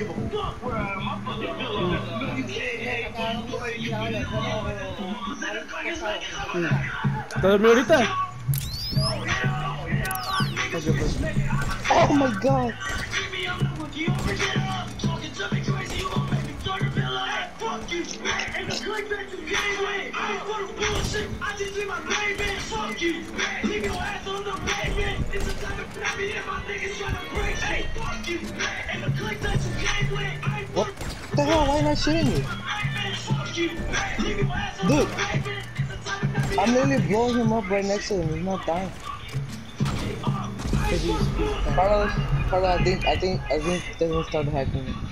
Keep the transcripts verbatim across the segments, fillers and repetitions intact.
¿Estás dormido ahorita? Ok, pues. Oh my god. What the hell? Why are you not shooting me? Dude, I'm literally blowing him up right next to him. He's not dying. Carlos, Carlos, I think, I think, I think they're gonna start hacking me.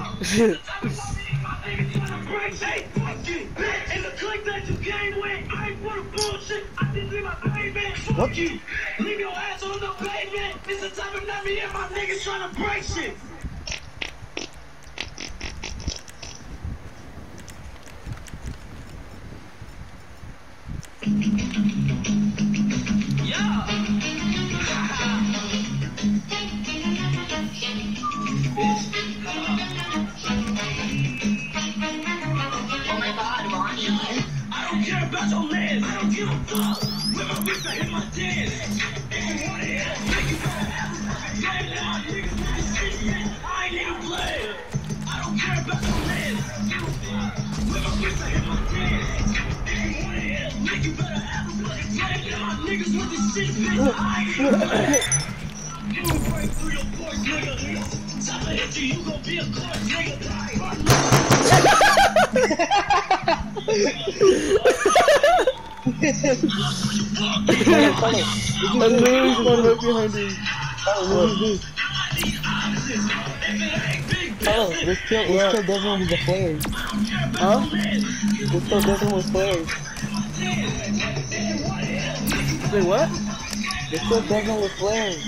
What? Leave your ass on the pavement. It's the time of night, me and my niggas trying to break shit. I don't care about your land. I don't give a fuck. With my wrist, I hit my dance. If you wanna hit a nigga, you better have a fucking plan. Let my niggas with this shit, man. I ain't even playing. I don't care about your land. I don't give a fuck. With my wrist, I hit my dance. If you wanna hit a nigga, you better have a fucking plan. Let my niggas with this shit, man. I ain't even playing. You will break through your porch, nigga. Top of hit you, you gon' be a corpse, nigga. I literally spawned right behind you. Oh, let's kill, let's kill Devin with the flares. Huh? Let's kill Devin with flares. Wait, what? Let's kill Devin with flares.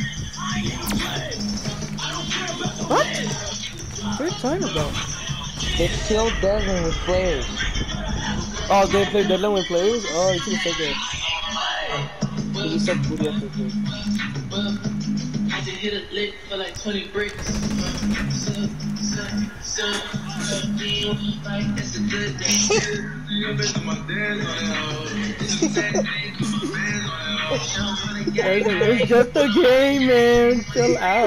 What? What are you talking about? Let's kill Devin with flares. Oh, they play Deadline with players? Oh, you should have said that. You just said booty after this. I just hit a lick for like twenty bricks. So, so, so, so, like, that's a good day. It's just a game, man. Chill out.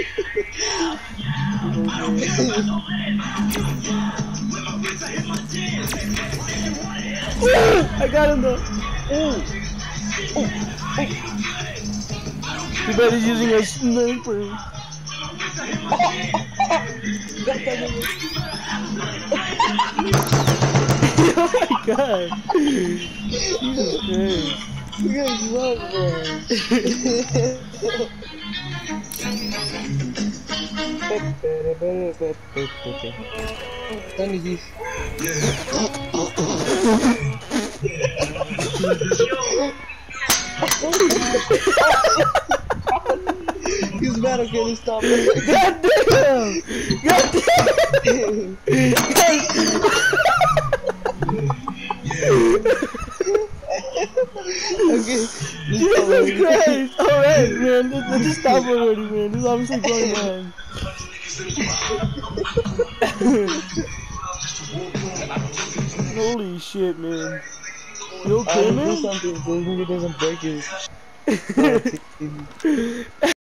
I got him though. Ooh. Ooh. Ooh. You better using a sniper. Oh my god. Jesus Christ. You guys love man. He's mad at getting stopped. God damn! God damn! Okay. Jesus Christ! Alright, man. Let's, let's just stop already, man. This is obviously going on. Holy shit, man. You okay, I man? do something so he doesn't break his.